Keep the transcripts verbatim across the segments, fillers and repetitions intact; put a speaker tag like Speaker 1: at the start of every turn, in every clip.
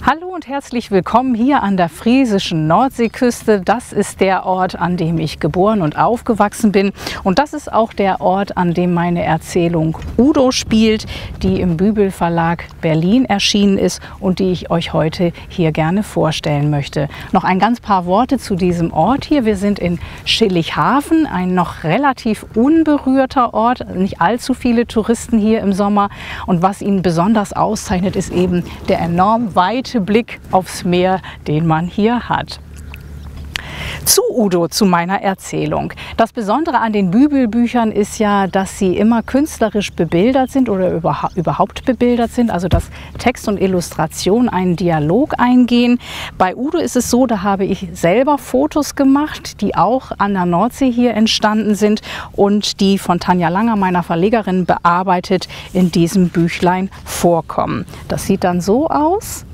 Speaker 1: Hallo und herzlich willkommen hier an der friesischen Nordseeküste. Das ist der Ort, an dem ich geboren und aufgewachsen bin. Und das ist auch der Ort, an dem meine Erzählung Udo spielt, die im Bübel Verlag Berlin erschienen ist und die ich euch heute hier gerne vorstellen möchte. Noch ein ganz paar Worte zu diesem Ort hier. Wir sind in Schillighafen, ein noch relativ unberührter Ort. Nicht allzu viele Touristen hier im Sommer. Und was ihn besonders auszeichnet, ist eben der enorm weite Blick aufs Meer, den man hier hat. Zu Udo, zu meiner Erzählung. Das Besondere an den Bübelbüchern ist ja, dass sie immer künstlerisch bebildert sind oder überhaupt bebildert sind, also dass Text und Illustration einen Dialog eingehen. Bei Udo ist es so, da habe ich selber Fotos gemacht, die auch an der Nordsee hier entstanden sind und die von Tanja Langer, meiner Verlegerin, bearbeitet in diesem Büchlein vorkommen. Das sieht dann so aus.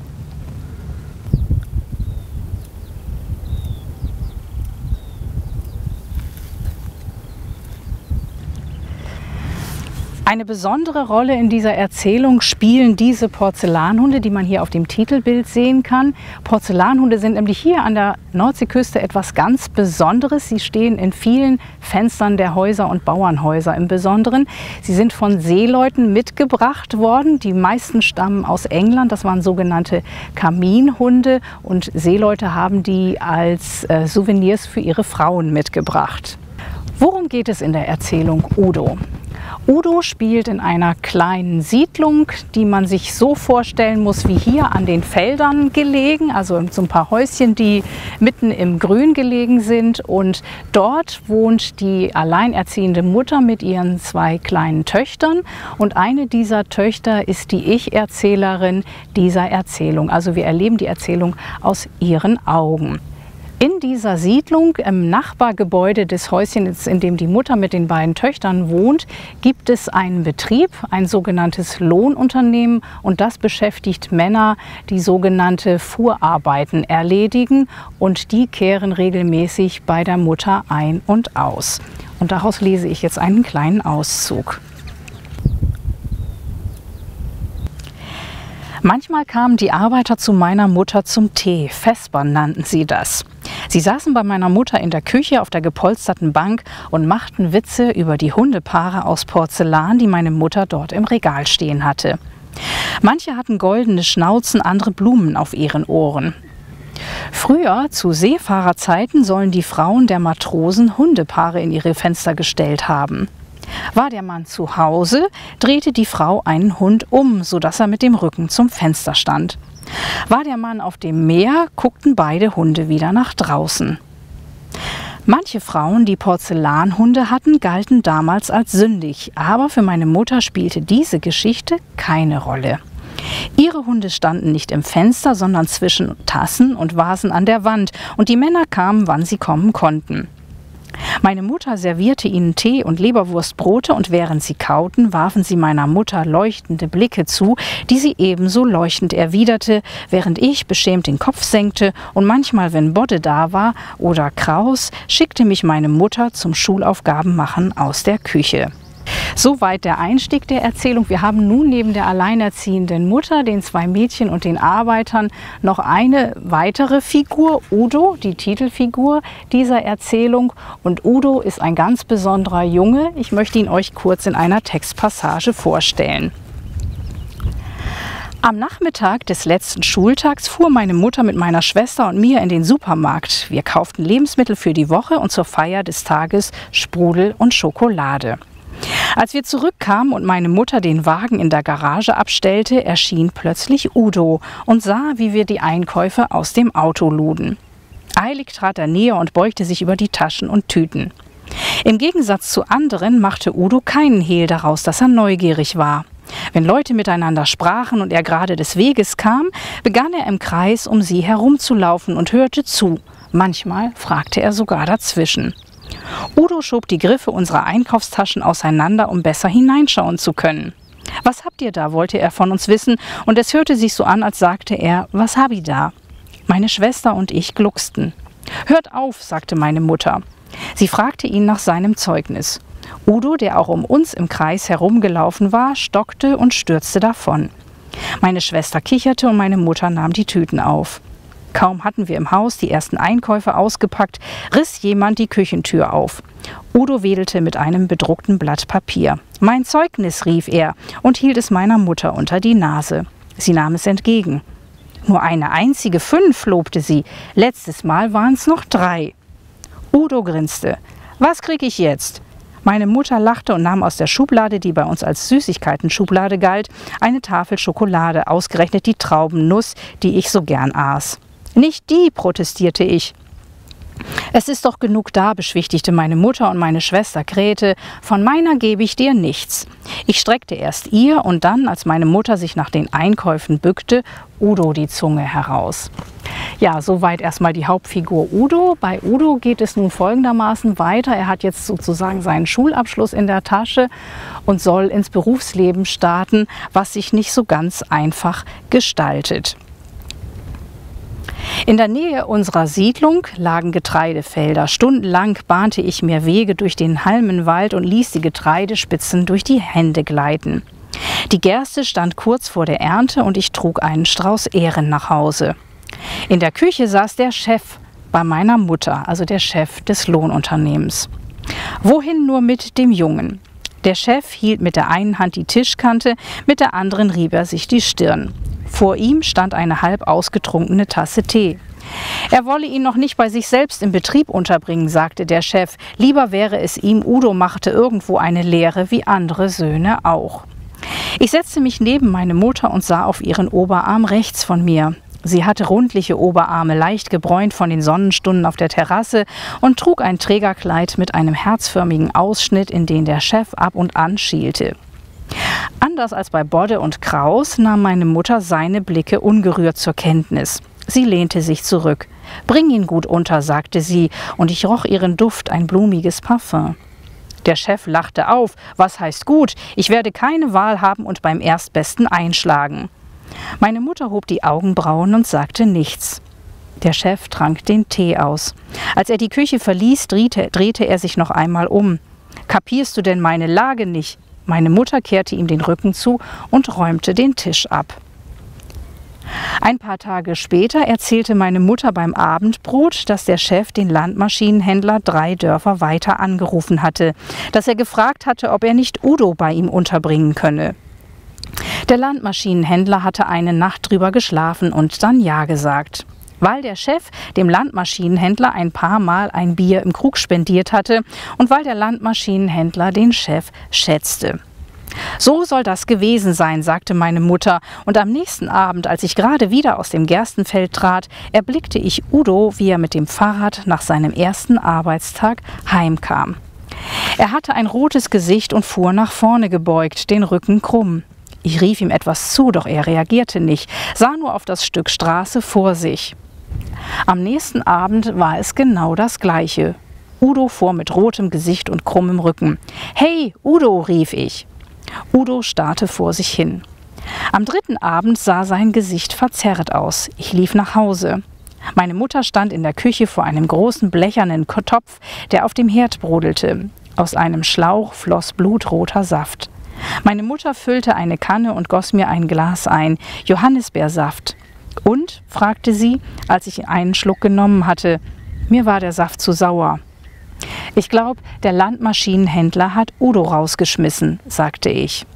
Speaker 1: Eine besondere Rolle in dieser Erzählung spielen diese Porzellanhunde, die man hier auf dem Titelbild sehen kann. Porzellanhunde sind nämlich hier an der Nordseeküste etwas ganz Besonderes. Sie stehen in vielen Fenstern der Häuser und Bauernhäuser im Besonderen. Sie sind von Seeleuten mitgebracht worden. Die meisten stammen aus England. Das waren sogenannte Kaminhunde und Seeleute haben die als äh, Souvenirs für ihre Frauen mitgebracht. Worum geht es in der Erzählung Udo? Udo spielt in einer kleinen Siedlung, die man sich so vorstellen muss wie hier an den Feldern gelegen, also so ein paar Häuschen, die mitten im Grün gelegen sind. Und dort wohnt die alleinerziehende Mutter mit ihren zwei kleinen Töchtern. Und eine dieser Töchter ist die Ich-Erzählerin dieser Erzählung. Also wir erleben die Erzählung aus ihren Augen. In dieser Siedlung, im Nachbargebäude des Häuschens, in dem die Mutter mit den beiden Töchtern wohnt, gibt es einen Betrieb, ein sogenanntes Lohnunternehmen, und das beschäftigt Männer, die sogenannte Fuhrarbeiten erledigen, und die kehren regelmäßig bei der Mutter ein und aus. Und daraus lese ich jetzt einen kleinen Auszug. Manchmal kamen die Arbeiter zu meiner Mutter zum Tee, Vespern nannten sie das. Sie saßen bei meiner Mutter in der Küche auf der gepolsterten Bank und machten Witze über die Hundepaare aus Porzellan, die meine Mutter dort im Regal stehen hatte. Manche hatten goldene Schnauzen, andere Blumen auf ihren Ohren. Früher, zu Seefahrerzeiten, sollen die Frauen der Matrosen Hundepaare in ihre Fenster gestellt haben. War der Mann zu Hause, drehte die Frau einen Hund um, sodass er mit dem Rücken zum Fenster stand. War der Mann auf dem Meer, guckten beide Hunde wieder nach draußen. Manche Frauen, die Porzellanhunde hatten, galten damals als sündig, aber für meine Mutter spielte diese Geschichte keine Rolle. Ihre Hunde standen nicht im Fenster, sondern zwischen Tassen und Vasen an der Wand, und die Männer kamen, wann sie kommen konnten. Meine Mutter servierte ihnen Tee und Leberwurstbrote, und während sie kauten, warfen sie meiner Mutter leuchtende Blicke zu, die sie ebenso leuchtend erwiderte, während ich beschämt den Kopf senkte, und manchmal, wenn Bodde da war oder Kraus, schickte mich meine Mutter zum Schulaufgabenmachen aus der Küche. Soweit der Einstieg der Erzählung. Wir haben nun neben der alleinerziehenden Mutter, den zwei Mädchen und den Arbeitern noch eine weitere Figur, Udo, die Titelfigur dieser Erzählung. Und Udo ist ein ganz besonderer Junge. Ich möchte ihn euch kurz in einer Textpassage vorstellen. Am Nachmittag des letzten Schultags fuhr meine Mutter mit meiner Schwester und mir in den Supermarkt. Wir kauften Lebensmittel für die Woche und zur Feier des Tages Sprudel und Schokolade. Als wir zurückkamen und meine Mutter den Wagen in der Garage abstellte, erschien plötzlich Udo und sah, wie wir die Einkäufe aus dem Auto luden. Eilig trat er näher und beugte sich über die Taschen und Tüten. Im Gegensatz zu anderen machte Udo keinen Hehl daraus, dass er neugierig war. Wenn Leute miteinander sprachen und er gerade des Weges kam, begann er im Kreis um sie herumzulaufen und hörte zu. Manchmal fragte er sogar dazwischen. Udo schob die Griffe unserer Einkaufstaschen auseinander, um besser hineinschauen zu können. »Was habt ihr da?« wollte er von uns wissen, und es hörte sich so an, als sagte er, »Was hab ich da?« Meine Schwester und ich glucksten. »Hört auf«, sagte meine Mutter. Sie fragte ihn nach seinem Zeugnis. Udo, der auch um uns im Kreis herumgelaufen war, stockte und stürzte davon. Meine Schwester kicherte und meine Mutter nahm die Tüten auf. Kaum hatten wir im Haus die ersten Einkäufe ausgepackt, riss jemand die Küchentür auf. Udo wedelte mit einem bedruckten Blatt Papier. »Mein Zeugnis«, rief er und hielt es meiner Mutter unter die Nase. Sie nahm es entgegen. »Nur eine einzige Fünf«, lobte sie. »Letztes Mal waren es noch drei.« Udo grinste. »Was krieg ich jetzt?« Meine Mutter lachte und nahm aus der Schublade, die bei uns als Süßigkeiten-Schublade galt, eine Tafel Schokolade, ausgerechnet die Traubennuss, die ich so gern aß. »Nicht die«, protestierte ich. »Es ist doch genug da«, beschwichtigte meine Mutter und meine Schwester Grete. »Von meiner gebe ich dir nichts.« Ich streckte erst ihr und dann, als meine Mutter sich nach den Einkäufen bückte, Udo die Zunge heraus. Ja, soweit erstmal die Hauptfigur Udo. Bei Udo geht es nun folgendermaßen weiter. Er hat jetzt sozusagen seinen Schulabschluss in der Tasche und soll ins Berufsleben starten, was sich nicht so ganz einfach gestaltet. In der Nähe unserer Siedlung lagen Getreidefelder. Stundenlang bahnte ich mir Wege durch den Halmenwald und ließ die Getreidespitzen durch die Hände gleiten. Die Gerste stand kurz vor der Ernte und ich trug einen Strauß Ähren nach Hause. In der Küche saß der Chef bei meiner Mutter, also der Chef des Lohnunternehmens. Wohin nur mit dem Jungen? Der Chef hielt mit der einen Hand die Tischkante, mit der anderen rieb er sich die Stirn. Vor ihm stand eine halb ausgetrunkene Tasse Tee. Er wolle ihn noch nicht bei sich selbst im Betrieb unterbringen, sagte der Chef. Lieber wäre es ihm, Udo machte irgendwo eine Lehre wie andere Söhne auch. Ich setzte mich neben meine Mutter und sah auf ihren Oberarm rechts von mir. Sie hatte rundliche Oberarme, leicht gebräunt von den Sonnenstunden auf der Terrasse und trug ein Trägerkleid mit einem herzförmigen Ausschnitt, in den der Chef ab und an schielte. Anders als bei Bodde und Kraus nahm meine Mutter seine Blicke ungerührt zur Kenntnis. Sie lehnte sich zurück. »Bring ihn gut unter«, sagte sie, und ich roch ihren Duft, ein blumiges Parfum. Der Chef lachte auf. »Was heißt gut? Ich werde keine Wahl haben und beim Erstbesten einschlagen.« Meine Mutter hob die Augenbrauen und sagte nichts. Der Chef trank den Tee aus. Als er die Küche verließ, drehte, drehte er sich noch einmal um. »Kapierst du denn meine Lage nicht?« Meine Mutter kehrte ihm den Rücken zu und räumte den Tisch ab. Ein paar Tage später erzählte meine Mutter beim Abendbrot, dass der Chef den Landmaschinenhändler drei Dörfer weiter angerufen hatte, dass er gefragt hatte, ob er nicht Udo bei ihm unterbringen könne. Der Landmaschinenhändler hatte eine Nacht drüber geschlafen und dann ja gesagt. Weil der Chef dem Landmaschinenhändler ein paar Mal ein Bier im Krug spendiert hatte und weil der Landmaschinenhändler den Chef schätzte. »So soll das gewesen sein«, sagte meine Mutter, und am nächsten Abend, als ich gerade wieder aus dem Gerstenfeld trat, erblickte ich Udo, wie er mit dem Fahrrad nach seinem ersten Arbeitstag heimkam. Er hatte ein rotes Gesicht und fuhr nach vorne gebeugt, den Rücken krumm. Ich rief ihm etwas zu, doch er reagierte nicht, sah nur auf das Stück Straße vor sich. Am nächsten Abend war es genau das Gleiche. Udo fuhr mit rotem Gesicht und krummem Rücken. »Hey, Udo«, rief ich. Udo starrte vor sich hin. Am dritten Abend sah sein Gesicht verzerrt aus. Ich lief nach Hause. Meine Mutter stand in der Küche vor einem großen blechernen Topf, der auf dem Herd brodelte. Aus einem Schlauch floss blutroter Saft. Meine Mutter füllte eine Kanne und goss mir ein Glas ein, Johannisbeersaft. »Und?«, fragte sie, als ich einen Schluck genommen hatte. Mir war der Saft zu sauer. »Ich glaube, der Landmaschinenhändler hat Udo rausgeschmissen«, sagte ich.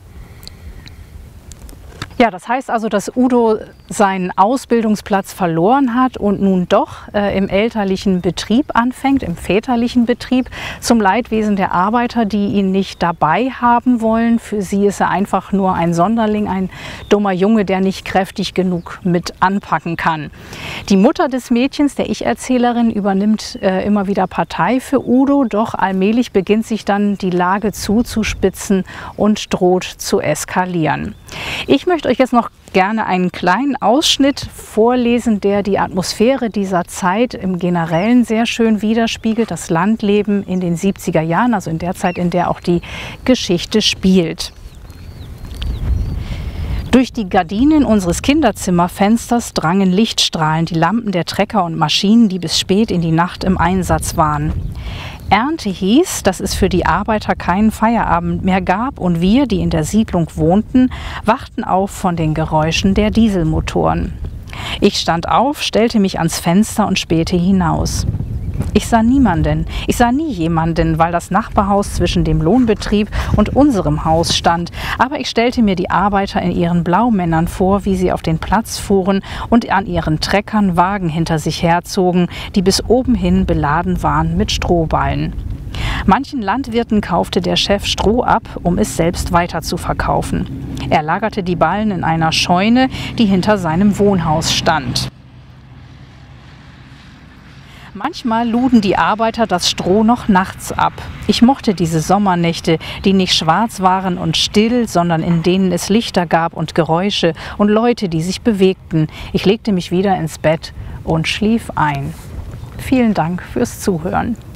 Speaker 1: Ja, das heißt also, dass Udo seinen Ausbildungsplatz verloren hat und nun doch äh, im elterlichen Betrieb anfängt, im väterlichen Betrieb, zum Leidwesen der Arbeiter, die ihn nicht dabei haben wollen. Für sie ist er einfach nur ein Sonderling, ein dummer Junge, der nicht kräftig genug mit anpacken kann. Die Mutter des Mädchens, der Ich-Erzählerin, übernimmt äh, immer wieder Partei für Udo, doch allmählich beginnt sich dann die Lage zuzuspitzen und droht zu eskalieren. Ich möchte euch jetzt noch gerne einen kleinen Ausschnitt vorlesen, der die Atmosphäre dieser Zeit im Generellen sehr schön widerspiegelt. Das Landleben in den siebziger Jahren, also in der Zeit, in der auch die Geschichte spielt. Durch die Gardinen unseres Kinderzimmerfensters drangen Lichtstrahlen die Lampen der Trecker und Maschinen, die bis spät in die Nacht im Einsatz waren. Ernte hieß, dass es für die Arbeiter keinen Feierabend mehr gab und wir, die in der Siedlung wohnten, wachten auf von den Geräuschen der Dieselmotoren. Ich stand auf, stellte mich ans Fenster und spähte hinaus. Ich sah niemanden, ich sah nie jemanden, weil das Nachbarhaus zwischen dem Lohnbetrieb und unserem Haus stand. Aber ich stellte mir die Arbeiter in ihren Blaumännern vor, wie sie auf den Platz fuhren und an ihren Treckern Wagen hinter sich herzogen, die bis oben hin beladen waren mit Strohballen. Manchen Landwirten kaufte der Chef Stroh ab, um es selbst weiter zu verkaufen. Er lagerte die Ballen in einer Scheune, die hinter seinem Wohnhaus stand. Manchmal luden die Arbeiter das Stroh noch nachts ab. Ich mochte diese Sommernächte, die nicht schwarz waren und still, sondern in denen es Lichter gab und Geräusche und Leute, die sich bewegten. Ich legte mich wieder ins Bett und schlief ein. Vielen Dank fürs Zuhören.